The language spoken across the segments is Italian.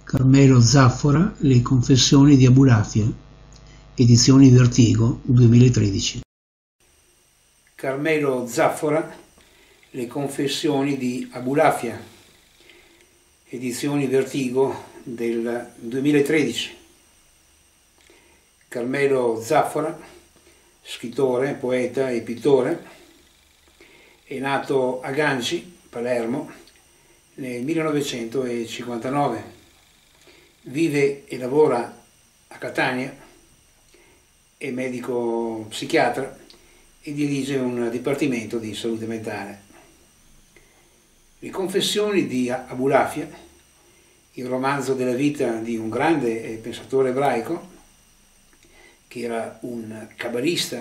Carmelo Zaffora, Le confessioni di Abulafia, edizioni Vertigo, 2013. Carmelo Zaffora, Le confessioni di Abulafia, edizioni Vertigo del 2013. Carmelo Zaffora, scrittore, poeta e pittore, è nato a Ganci, Palermo, nel 1959. Vive e lavora a Catania, è medico psichiatra e dirige un dipartimento di salute mentale. Le confessioni di Abulafia, il romanzo della vita di un grande pensatore ebraico, che era un kabbalista,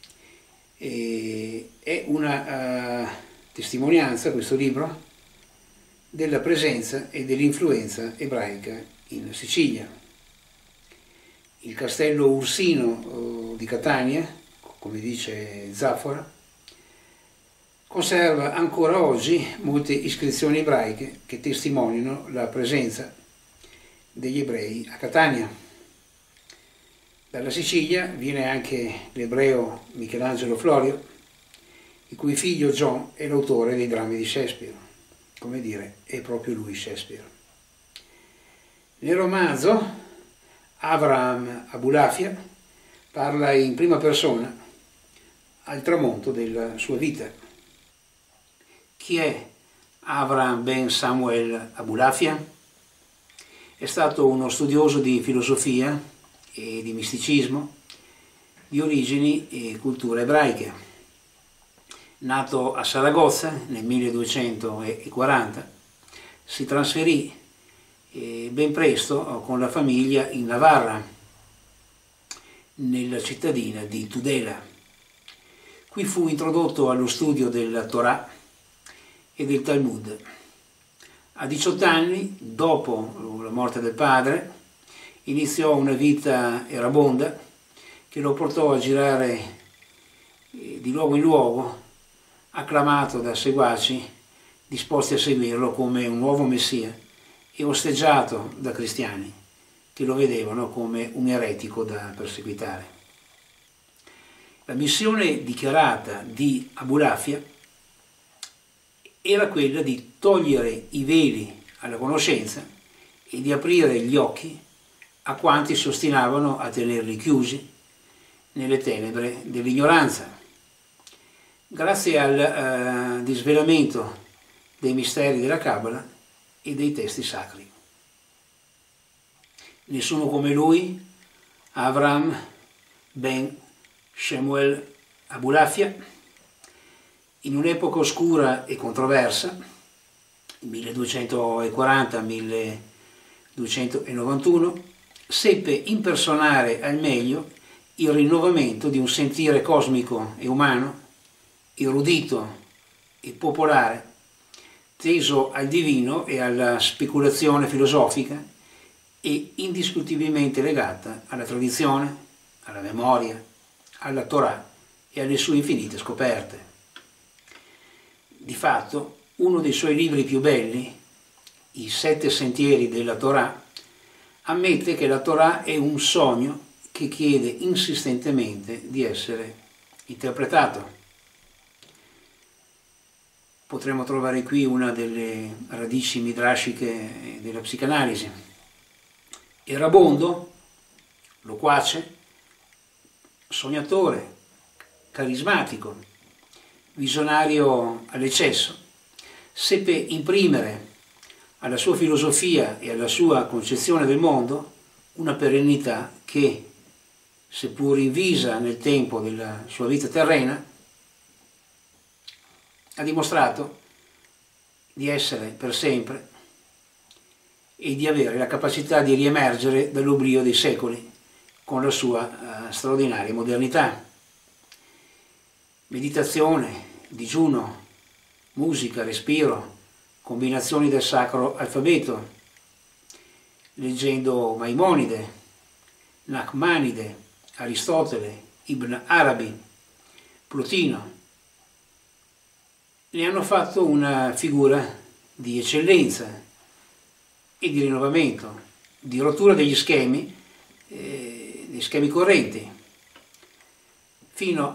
è una testimonianza, questo libro, della presenza e dell'influenza ebraica in Sicilia. Il castello Ursino di Catania, come dice Zaffora, conserva ancora oggi molte iscrizioni ebraiche che testimoniano la presenza degli ebrei a Catania. Dalla Sicilia viene anche l'ebreo Michelangelo Florio, il cui figlio John è l'autore dei drammi di Shakespeare. Come dire, è proprio lui Shakespeare. Nel romanzo Avraham Abulafia parla in prima persona al tramonto della sua vita. Chi è Avraham ben Samuel Abulafia? È stato uno studioso di filosofia e di misticismo di origini e cultura ebraiche. Nato a Saragozza nel 1240, si trasferì ben presto con la famiglia in Navarra, nella cittadina di Tudela. Qui fu introdotto allo studio della Torah e del Talmud. A 18 anni, dopo la morte del padre, iniziò una vita erabonda che lo portò a girare di luogo in luogo, acclamato da seguaci disposti a seguirlo come un nuovo messia e osteggiato da cristiani che lo vedevano come un eretico da perseguitare. La missione dichiarata di Abulafia era quella di togliere i veli alla conoscenza e di aprire gli occhi a quanti si ostinavano a tenerli chiusi nelle tenebre dell'ignoranza. Grazie al disvelamento dei misteri della Kabbalah e dei testi sacri. Nessuno come lui, Avraham ben Shemuel Abulafia, in un'epoca oscura e controversa, 1240-1291, seppe impersonare al meglio il rinnovamento di un sentire cosmico e umano, erudito e popolare, teso al divino e alla speculazione filosofica e indiscutibilmente legata alla tradizione, alla memoria, alla Torah e alle sue infinite scoperte. Di fatto, uno dei suoi libri più belli, I 7 sentieri della Torah, ammette che la Torah è un sogno che chiede insistentemente di essere interpretato. Potremmo trovare qui una delle radici midrashiche della psicanalisi. Erabondo, loquace, sognatore, carismatico, visionario all'eccesso, seppe imprimere alla sua filosofia e alla sua concezione del mondo una perennità che, seppur invisa nel tempo della sua vita terrena, ha dimostrato di essere per sempre e di avere la capacità di riemergere dall'oblio dei secoli con la sua straordinaria modernità. Meditazione, digiuno, musica, respiro, combinazioni del sacro alfabeto, leggendo Maimonide, Nachmanide, Aristotele, Ibn Arabi, Plotino, ne hanno fatto una figura di eccellenza e di rinnovamento di rottura degli schemi correnti, fino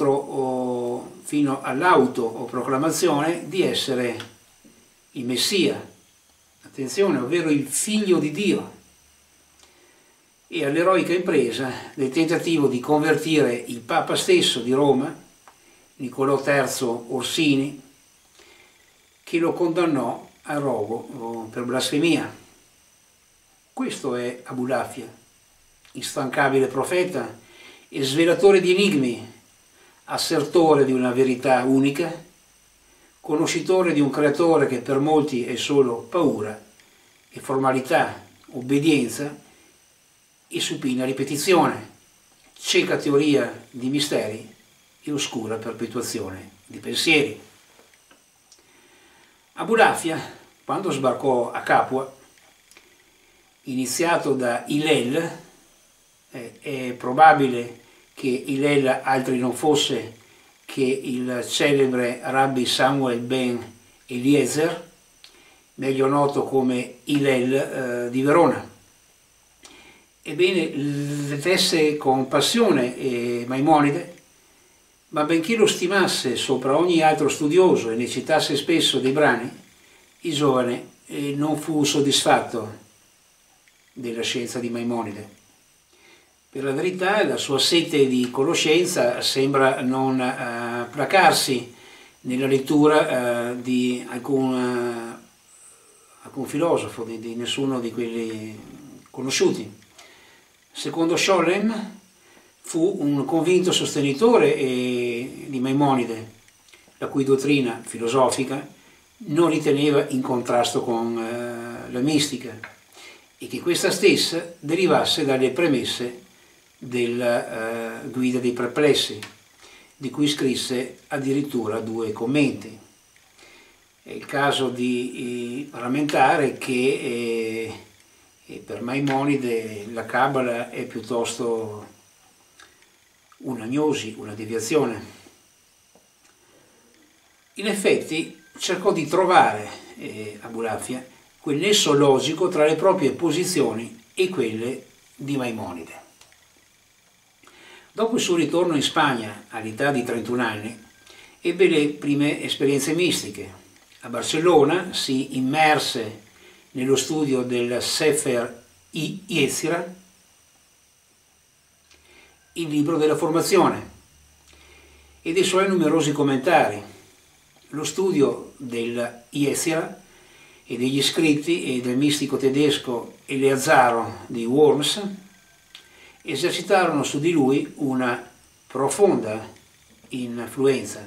all'autoproclamazione di essere il Messia, attenzione, ovvero il Figlio di Dio, e all'eroica impresa del tentativo di convertire il Papa stesso di Roma, Niccolò III Orsini, che lo condannò al rogo per blasfemia. Questo è Abulafia, instancabile profeta e svelatore di enigmi, assertore di una verità unica, conoscitore di un creatore che per molti è solo paura e formalità, obbedienza e supina ripetizione, cieca teoria di misteri e oscura perpetuazione di pensieri. Abulafia, quando sbarcò a Capua, iniziato da Hillel, è probabile che Hillel altri non fosse che il celebre Rabbi Samuel ben Eliezer, meglio noto come Hillel di Verona. Ebbene, letesse con passione Maimonide, ma benché lo stimasse sopra ogni altro studioso e ne citasse spesso dei brani, il giovane non fu soddisfatto della scienza di Maimonide. Per la verità, la sua sete di conoscenza sembra non placarsi nella lettura di alcun filosofo, di nessuno di quelli conosciuti. Secondo Scholem, fu un convinto sostenitore di Maimonide, la cui dottrina filosofica non riteneva in contrasto con la mistica, e che questa stessa derivasse dalle premesse della Guida dei Perplessi, di cui scrisse addirittura 2 commenti. È il caso di rammentare che per Maimonide la Cabala è piuttosto un'agnosi, una deviazione. In effetti cercò di trovare Abulafia quel nesso logico tra le proprie posizioni e quelle di Maimonide. Dopo il suo ritorno in Spagna all'età di 31 anni, ebbe le prime esperienze mistiche. A Barcellona si immerse nello studio del Sefer Yetzirah, il libro della formazione, e dei suoi numerosi commentari. Lo studio del Yetzirah e degli scritti del mistico tedesco Eleazaro di Worms esercitarono su di lui una profonda influenza.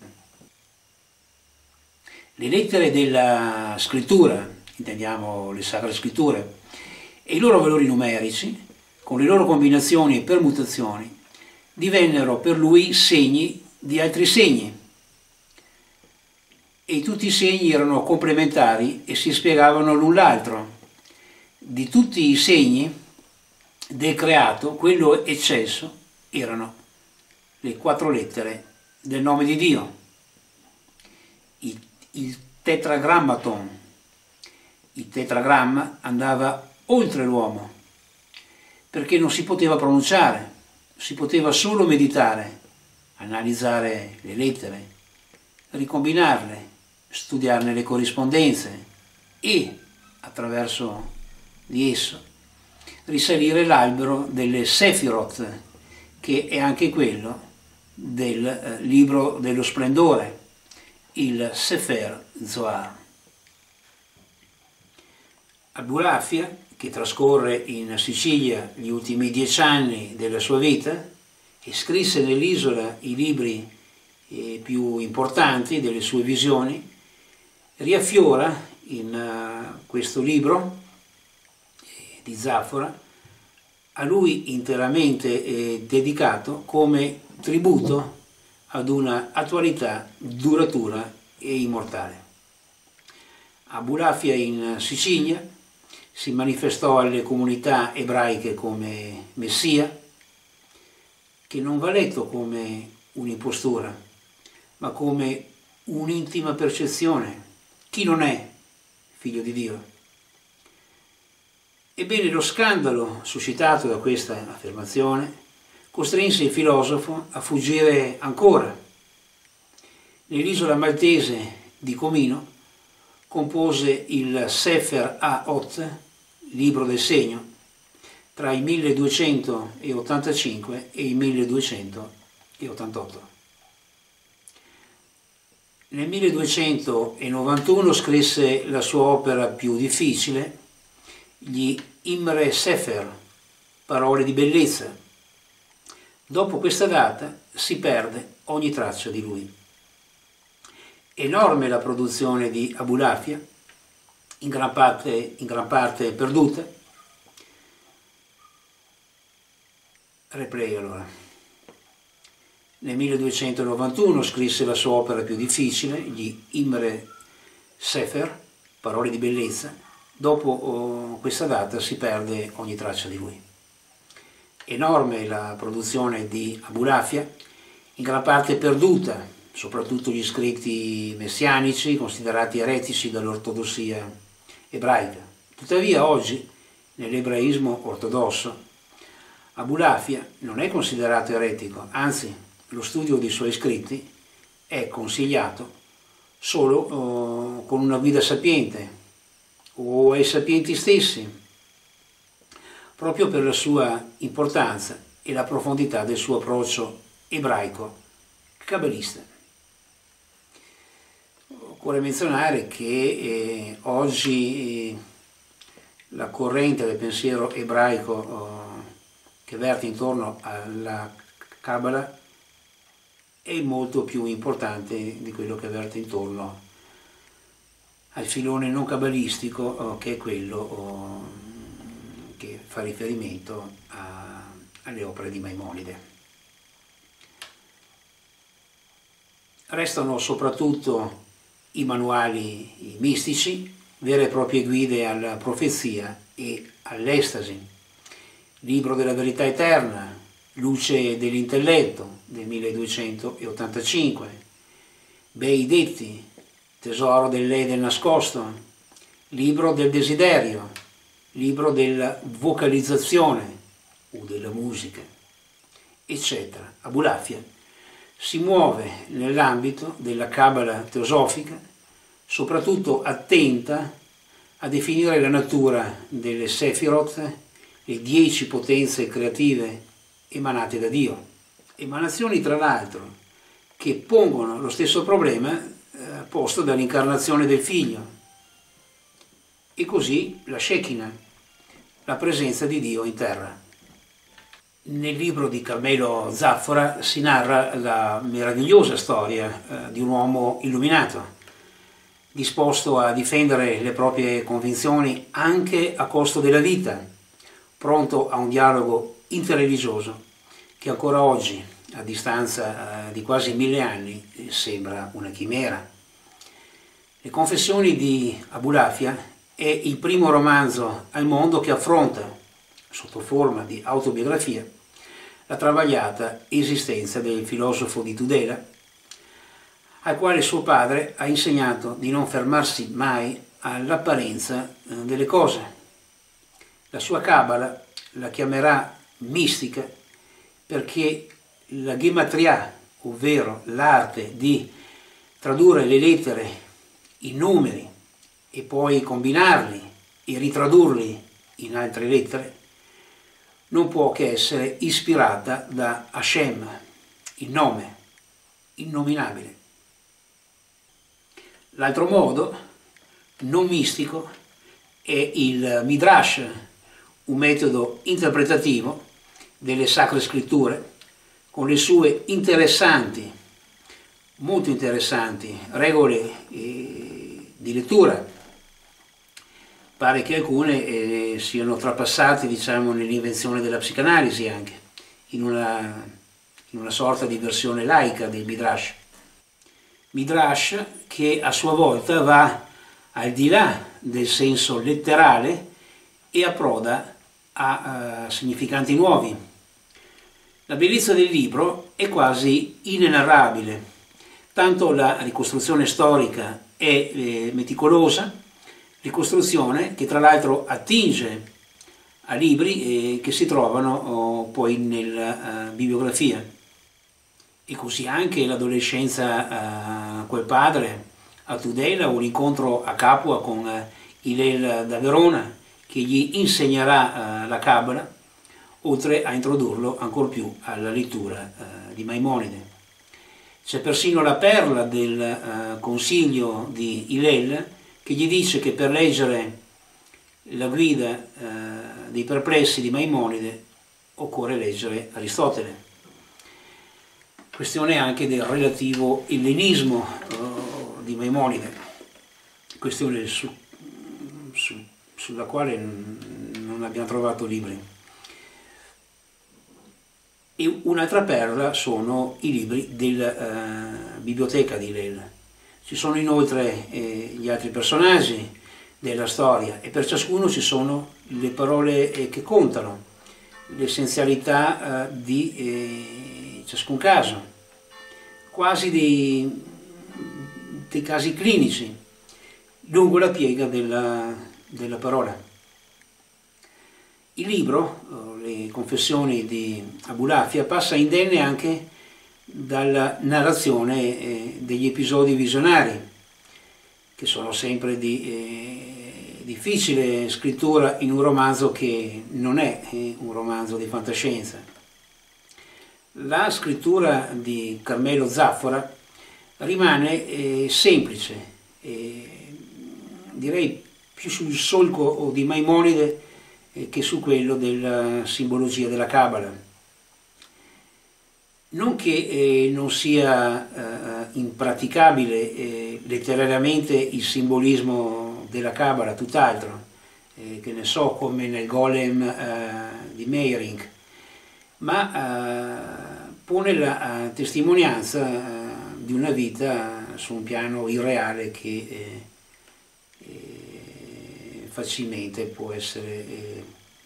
Le lettere della scrittura, intendiamo le sacre scritture, e i loro valori numerici, con le loro combinazioni e permutazioni, divennero per lui segni di altri segni, e tutti i segni erano complementari e si spiegavano l'un l'altro. Di tutti i segni del creato, quello eccesso erano le 4 lettere del nome di Dio, il tetragrammaton. Il tetragramma andava oltre l'uomo, perché non si poteva pronunciare, si poteva solo meditare, analizzare le lettere, ricombinarle, studiarne le corrispondenze e, attraverso di esso, risalire l'albero delle Sefirot, che è anche quello del libro dello splendore, il Sefer Zohar. Abulafia, che trascorre in Sicilia gli ultimi 10 anni della sua vita e scrisse nell'isola i libri più importanti delle sue visioni, riaffiora in questo libro di Zafora, a lui interamente dedicato, come tributo ad una attualità duratura e immortale. Abulafia in Sicilia si manifestò alle comunità ebraiche come Messia, che non va letto come un'impostura, ma come un'intima percezione. Chi non è figlio di Dio? Ebbene, lo scandalo suscitato da questa affermazione costrinse il filosofo a fuggire ancora. Nell'isola maltese di Comino compose il Sefer HaOt, libro del segno, tra il 1285 e il 1288. Nel 1291 scrisse la sua opera più difficile, gli Imre Sefer, parole di bellezza. Dopo questa data si perde ogni traccia di lui. Enorme la produzione di Abulafia, in gran parte perduta. Replay allora. Nel 1291 scrisse la sua opera più difficile, gli Imre Sefer, parole di bellezza. Dopo questa data si perde ogni traccia di lui. Enorme la produzione di Abulafia, in gran parte perduta, soprattutto gli scritti messianici considerati eretici dall'ortodossia ebraica. Tuttavia oggi, nell'ebraismo ortodosso, Abulafia non è considerato eretico, anzi lo studio dei suoi scritti è consigliato solo con una guida sapiente o ai sapienti stessi, proprio per la sua importanza e la profondità del suo approccio ebraico-cabbalista. Occorre menzionare che oggi la corrente del pensiero ebraico che verte intorno alla Kabbalah è molto più importante di quello che verte intorno al filone non cabalistico, che è quello che fa riferimento alle opere di Maimonide. Restano soprattutto i manuali mistici, vere e proprie guide alla profezia e all'estasi, Libro della verità eterna, Luce dell'intelletto del 1285, Bei detti, Tesoro dell'Eden nascosto, Libro del desiderio, Libro della vocalizzazione o della musica, eccetera. Abulafia si muove nell'ambito della Kabbalah teosofica, soprattutto attenta a definire la natura delle Sefirot, le 10 potenze creative emanate da Dio. Emanazioni, tra l'altro, che pongono lo stesso problema posto dall'incarnazione del Figlio. E così la Shekinah, la presenza di Dio in terra. Nel libro di Carmelo Zaffora si narra la meravigliosa storia di un uomo illuminato, disposto a difendere le proprie convinzioni anche a costo della vita, pronto a un dialogo interreligioso che ancora oggi, a distanza di quasi 1000 anni, sembra una chimera. Le Confessioni di Abulafia è il primo romanzo al mondo che affronta, sotto forma di autobiografia, la travagliata esistenza del filosofo di Tudela, al quale suo padre ha insegnato di non fermarsi mai all'apparenza delle cose. La sua Kabbalah la chiamerà mistica perché la gematria, ovvero l'arte di tradurre le lettere in numeri e poi combinarli e ritradurli in altre lettere, non può che essere ispirata da Hashem, il nome, innominabile. L'altro modo, non mistico, è il Midrash, un metodo interpretativo delle Sacre Scritture con le sue interessanti, molto interessanti regole di lettura. Pare che alcune siano trapassate, diciamo, nell'invenzione della psicanalisi anche, in una sorta di versione laica del Midrash. Midrash che a sua volta va al di là del senso letterale e approda a significanti nuovi. La bellezza del libro è quasi inenarrabile, tanto la ricostruzione storica è meticolosa, ricostruzione che tra l'altro attinge a libri che si trovano poi nella bibliografia. E così anche l'adolescenza quel padre a Tudela, un incontro a Capua con Hillel da Verona, che gli insegnerà la Cabala, oltre a introdurlo ancor più alla lettura di Maimonide. C'è persino la perla del consiglio di Hillel, che gli dice che per leggere la guida dei perplessi di Maimonide occorre leggere Aristotele. Questione anche del relativo ellenismo di Maimonide, questione sulla quale non abbiamo trovato libri. E un'altra perla sono i libri della biblioteca di Hillel. Ci sono inoltre gli altri personaggi della storia e per ciascuno ci sono le parole che contano, l'essenzialità di ciascun caso, quasi dei casi clinici, lungo la piega della parola. Il libro, le confessioni di Abulafia, passa indenne anche dalla narrazione degli episodi visionari, che sono sempre di difficile scrittura in un romanzo che non è un romanzo di fantascienza. La scrittura di Carmelo Zaffora rimane semplice, direi più sul solco di Maimonide che su quello della simbologia della Cabala. Non che non sia impraticabile letterariamente il simbolismo della Cabala, tutt'altro, che ne so, come nel Golem di Meyerink, ma pone la testimonianza di una vita su un piano irreale che facilmente può essere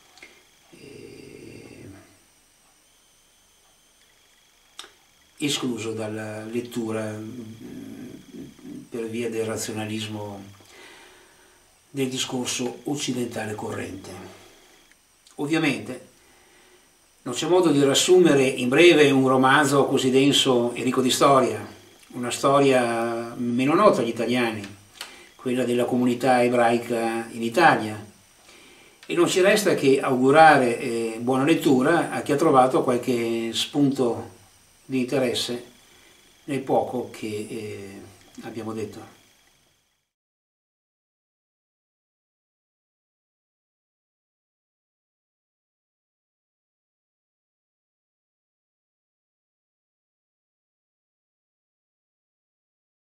escluso dalla lettura per via del razionalismo del discorso occidentale corrente. Ovviamente non c'è modo di riassumere in breve un romanzo così denso e ricco di storia, una storia meno nota agli italiani, quella della comunità ebraica in Italia, e non ci resta che augurare buona lettura a chi ha trovato qualche spunto di interesse nel poco che abbiamo detto.